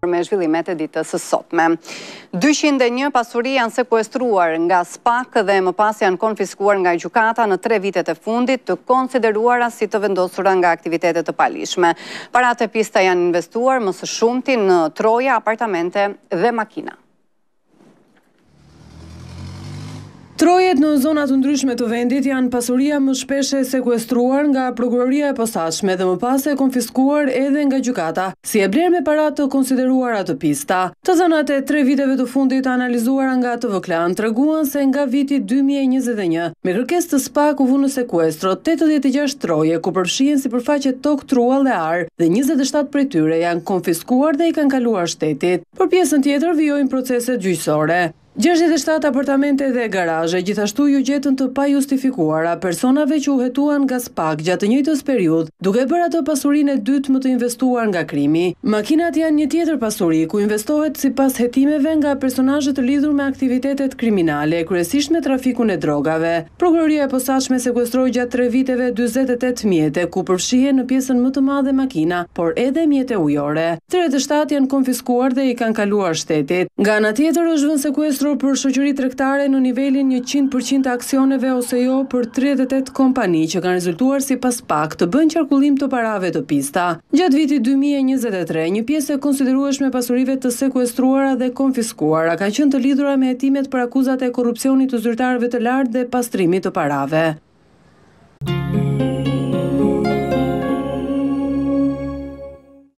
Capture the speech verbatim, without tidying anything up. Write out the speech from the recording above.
Me zhvillimet e ditës së sotme. dyqind e një pasuri janë sekuestruar nga SPAK dhe më pas janë konfiskuar nga gjykata në tre vitet e fundit, të konsideruara si të vendosura nga aktivitetet të palishme. Paratë e pista janë investuar më së shumti në troja, apartamente dhe makina. Trojet në zonat të ndryshme të vendit janë pasuria më shpeshe sekuestruar nga prokuroria e posaçme dhe më pas e konfiskuar edhe nga gjykata, si e bler me para të konsideruara të pista. Të dhënat e tre viteve të fundit analizuara nga T V Klan treguan se nga viti dy mijë e njëzet e një, me kërkesë të SPAK u vu në sekuestro tetëdhjetë e gjashtë troje, ku përfshihen si përfaqe tokë, truall dhe ar, dhe njëzet e shtatë prej tyre janë konfiskuar dhe i kanë kaluar shtetit. Për pjesën tjetër vijojnë proceset gjyqësore. gjashtëdhjetë e shtatë apartamente dhe garazhe gjithashtu ju gjetën të pajustifikuara personave që u hetuan nga SPAK gjatë të njëjtës periudhë, duke bërë atë pasurinë e dytë më të investuar nga krimi. Makinat janë një tjetër pasuri ku investohet sipas hetimeve nga personazhe të lidhur me aktivitetet kriminale, kryesisht me trafikun e drogave. Prokuroria e posaçme sekuestroi gjatë tre viteve dyzet e tetë mjete, ku përfshihen në pjesën më të madhe makina, por edhe mjete ujore. tridhjetë e shtatë janë konfiskuar dhe i kanë kaluar shtetit. Nga ana tjetër është vënë sekuestro për shoqëri tregtare në nivelin njëqind përqind të aksioneve ose jo për tridhjetë e tetë kompani që kanë rezultuar sipas SPAK të bëjnë qarkullim të parave të pista. Gjatë vitit dy mijë e njëzet e tre, një pjesë e konsiderueshme pasurive të sekuestruara dhe konfiskuara ka qenë të lidhura me hetimet për akuzat e korrupsionit të zyrtarëve të lartë dhe pastrimit të parave.